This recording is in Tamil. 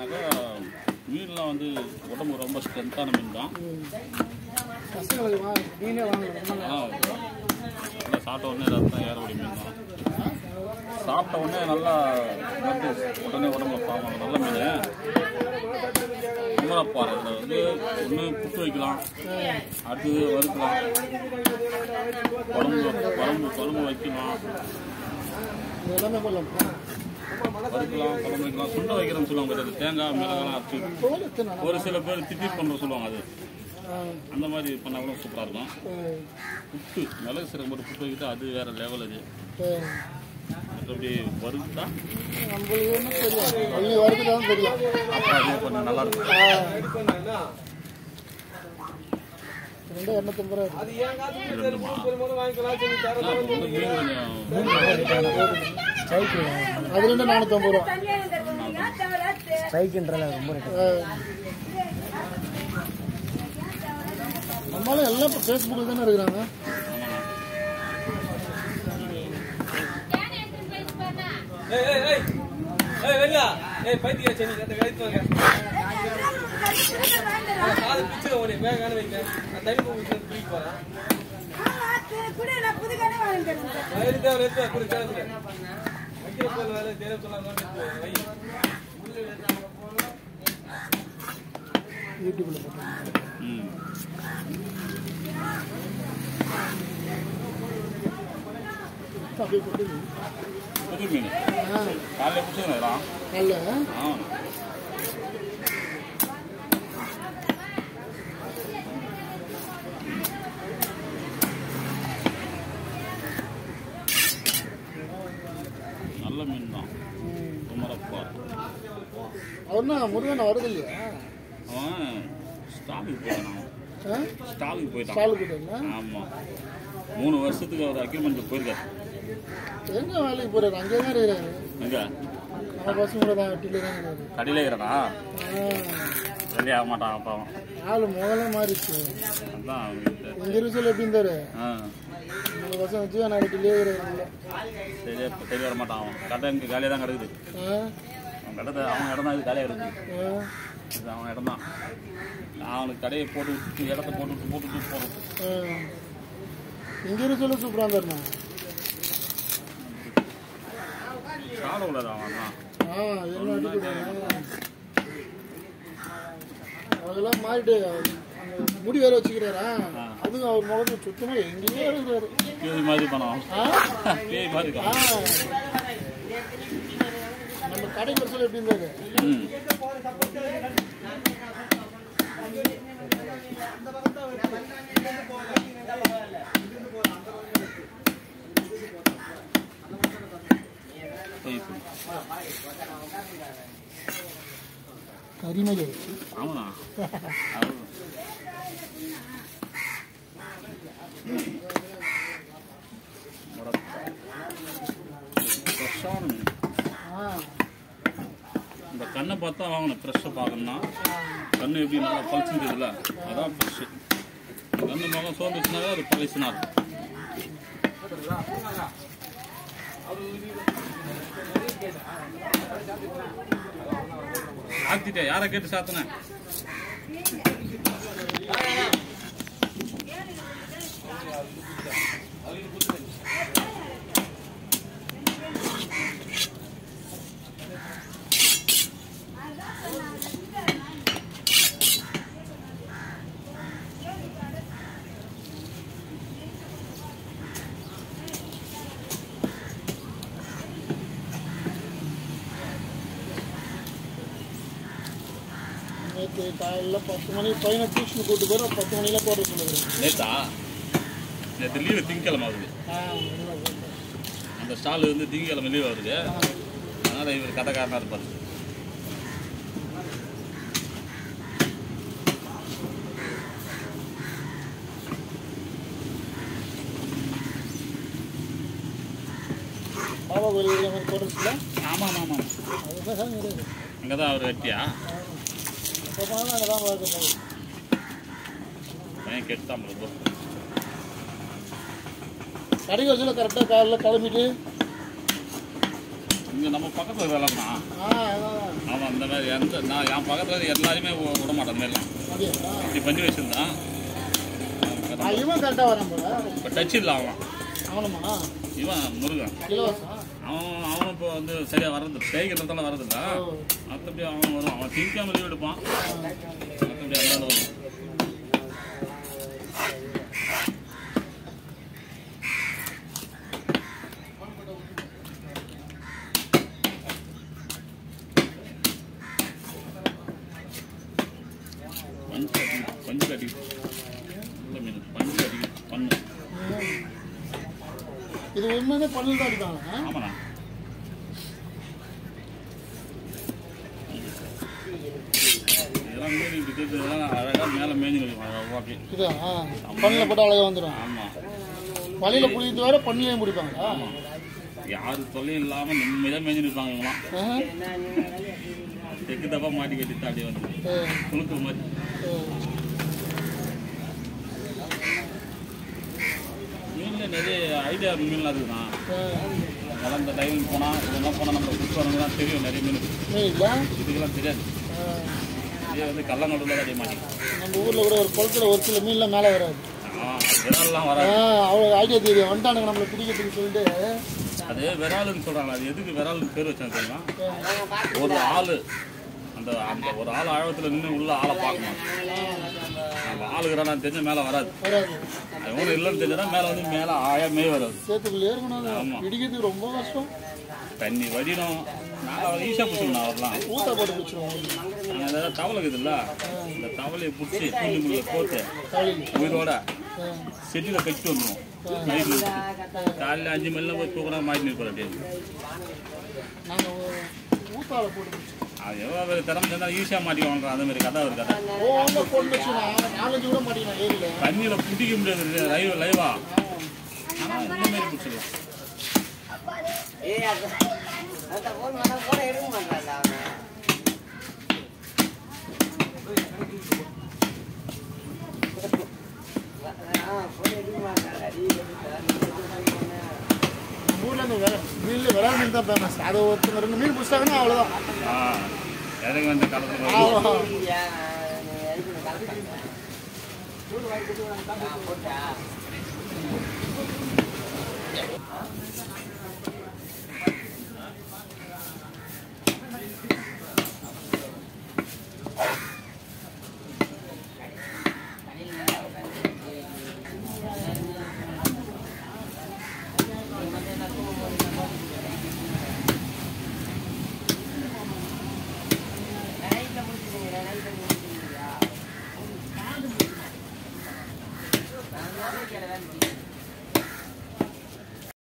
என்னன்னாக்கா மீன்லாம் வந்து உடம்பு ரொம்ப ஸ்ட்ரென்த்தான மீன் தான். மீனே வாங்கலாம். நல்லா சாப்பிட்ட உடனே ரத்தம் ஏறக்கூடிய மீன் தான். சாப்பிட்ட உடனே நல்லா உடனே உடம்புல பாவம் நல்ல மீன். குமரப்பாறை இதில் வந்து ஒன்று புட்டு வைக்கலாம், அடுத்தது வறுக்கலாம், குழம்பு வைக்கலாம், எல்லாமே பண்ணலாம். வறுக்கலாம், குழம்பு வைக்கலாம். சுண்டை வைக்கிறேன்னு சொல்லுவாங்க. அது தேங்காய் மிளகாலாம் அரைச்சி ஒரு சில பேர் திட்டி பண்ணுற சொல்லுவாங்க. அது அந்த மாதிரி பண்ணால் கூட சூப்பராக இருக்கும். புட்டு மிளகு சீரகம் போட்டு புட்டு வைக்கிட்டு அது வேறு லெவல். அது மற்றபடி வறுத்தா தெரியும். அப்புறம் அதே கொஞ்சம் நல்லா இருக்கும். 250 ரூபா. அது 450 ரூபா. நம்மளும் எல்லாம் இப்போ ஃபேஸ்புக்கில் தானே இருக்கிறாங்க. யூடியூப்ல புது மீன் காலையில் பிடிச்சதுங்களா? நல்ல நல்ல மீன் தான். குமரப்பா அவர்னா முருகன் வருது இல்லையா? அவன் ஸ்டாலுக்கு போயிட்டான். ஸ்டாலுக்கு போயிட்டான். ஸ்டாலுக்கு போயிட்டாங்க. ஆமாம், 3 வருஷத்துக்கு அவர் அக்ரிமெண்ட் போயிருக்காரு. எங்க வேலைக்கு போறாரு? அங்கே தான் இருக்கிறாரு. எங்க நம்ம பசங்க கூட தான் கட்டில தான் இருக்கிறாரு. கடையில் இருக்கிறானா? ரெடி ஆக மாட்டான். அப்பாவும் ஆளு முதல்ல மாறிச்சு. அதான் இங்க இருக்க எப்படி இருந்தாரு? நம்ம பசங்க வச்சு நான் கட்டிலே இருக்கிறாரு. சரி வர மாட்டான். அவன் கடை இங்கே காலியாக தான் கிடக்குது. அவன் கடை அவன் இடம் தான் இது காலியாக இருக்குது. இது அவன் இடம் தான். அவனுக்கு கடையை போட்டு விட்டு இடத்த போட்டு போகிறோம். இங்க இருக்க சூப்பரா இருந்தாருண்ணா. சாட உள்ளது அவன் தான். அதெல்லாம் மாறிட்டு முடி வேற வச்சுக்கிறாரா? அதுவும் அவர் முகத்து சுத்தமா எங்கேயே இருக்கிறாரு. பேய் மாதிரி பணம். பேய் மாதிரி நம்ம கடை பரிசல் எப்படி இருந்தாரு? கரிமலை. ஆமாண்ணா. இந்த கண்ணை பார்த்தா வாங்கணும். ஃப்ரெஷ்ஷாக பார்க்கணும்னா கண்ணு எப்படி நல்லா பழிச்சுருக்குதுல்ல, அதான் ஃப்ரெஷ்ஷு. கண்ணு மகம் சோர்ந்துச்சுனாவே அது பழிச்சுனா ஆத்திட்டே யாரை கேட்டு சாத்தினேன்? நேற்று காலையில் 10 மணி பையனை டியூஷன் கூட்டு போய் 10 மணிலாம் போட சொல்லுறேன். நேற்று லீவு திங்கக்கிழமை ஆகுது. அந்த ஸ்டால் வந்து திங்கக்கிழமை லீவ் ஆகுது. அதனால் இவர் கடைக்காரனாக இருப்பார். பாபா கோயில் இருக்கிற மாதிரி போடுறதுல. ஆமாம் ஆமாம், அதுதான் கிடையாது. அங்கே தான் அவர் வெட்டியா? அப்போ போனால் அங்கே தான் பார்க்கணும். பையன் கெட்டுதான் ப்ரோ. கடைக்கு வச்சுல கரெக்டாக காலையில் கிளம்பிட்டு இங்கே நம்ம பக்கத்தில் வேலைண்ணா. ஆமாம், அந்த மாதிரி நான் என் பக்கத்தில் எல்லாருமே விட மாட்டேன். அந்த மாதிரிலாம் இப்படி பண்ணி வச்சுருந்தான். இவன் கரெக்டாக வரான் போல. இப்போ டச் இல்லை அவன். அவனுமா? இவன் முருகன். அவனும் இப்போ வந்து சரியாக வர்றது தேய்க்கிறதால வர்றதில்ல. மற்றபடி அவன் வரும். அவன் திங்காம லீவ் எடுப்பான். மற்றபடி அதனால வரும். பஞ்சு கட்டி மீன் பஞ்சு கட்டி பண்ணு. இது உண்மையிலே பண்ணு தான் அடிப்பாங்க. ஆமாண்ணா. இதெல்லாம் மீன் இப்படி இதெல்லாம் அழகாக மேலே மேய்ஞ்சு ஓகே. இதா பண்ணில் போட்டு அழகாக வந்துடும். ஆமாம், வலையில் புளியது வேற பண்ணிலையும் பிடிப்பாங்களா? ஆமாம், யாரும் தொல்லையும் இல்லாமல் நிம்மதியாக மேய்ஞ்சு நிற்பாங்க. இவங்களாம் தெற்கு தப்பா மாட்டி கட்டிட்டு அப்படியே வந்து குளுக்குற மாதிரி. மீனில் நிறைய ஐடியா மீன்லாம் இருக்குதான். அதெல்லாம் இந்த டைம் போனால் இதெல்லாம் போனால் நம்ம புதுசு வரவங்கலாம் தெரியும். நிறைய மீன் இதுக்கெல்லாம் தெரியாது. இதே வந்து கள்ளங்கடூரில் தான் அதே மாதிரி. நம்ம ஊரில் கூட ஒரு குளத்தில் ஒரு சில மீன்லாம் மேலே வராது. விரால்லாம் வராது. அவ்வளோ ஐடியா தெரியும். வந்துட்டானுங்க நம்மளை பிடிக்கிறதுக்கு சொல்லிட்டு. அது விராலுன்னு சொல்கிறாங்க. அது எதுக்கு விராலுன்னு பேர் வச்சாங்க தெரியுமா? ஒரு ஆள் அந்த அந்த ஒரு ஆள் ஆழத்தில் நின்று உள்ள ஆளை பார்க்கணும். நம்ம ஆளுகிறான்னு தெரிஞ்ச மேலே வராது. அது ஒன்றும் இல்லைன்னு தெரிஞ்சா மேலே வந்து மேலே ஆழமே வராது. சேத்துக்குள்ளே இருக்கணும். ஆமாம், இடிக்கிறதுக்கு ரொம்ப கஷ்டம். தண்ணி வடிடும். நாங்கள் ஈஸியாக பிடிச்சிக்கணும். அவர்லாம் ஊற்ற போட்டு பிடிச்சிடுவோம். ஏதாவது தவளை இருக்குதுல்ல, இந்த தவளையை பிடிச்சி தூண்டி முள்ள போட்டு உயிரோட செட்டியில் கட்டிட்டு வந்துடும். நைட்டில் காலையில் 5 மணிலாம் போய் தூக்குறா மாட்டி நிற்பார். அப்படியே நாங்கள் ஊத்தால போட்டு அது எவ்வளோ பேர் திறமை இருந்தால் ஈஸியாக மாட்டிக்குவாங்க. அந்த மாதிரி கதை ஒரு கதை. தண்ணியில் பிடிக்க முடியாது லைவா. ஆனால் இந்த மாதிரி பிடிச்சிடலாம். ஊரில் அந்த மீனில் விரால் மீன் தான் ஃபேமஸ். அதை ஒருத்தங்க 2 மீன் பிடிச்சிட்டாங்கன்னா அவ்வளோதான். எனக்கு வந்து காலத்தில் Gracias.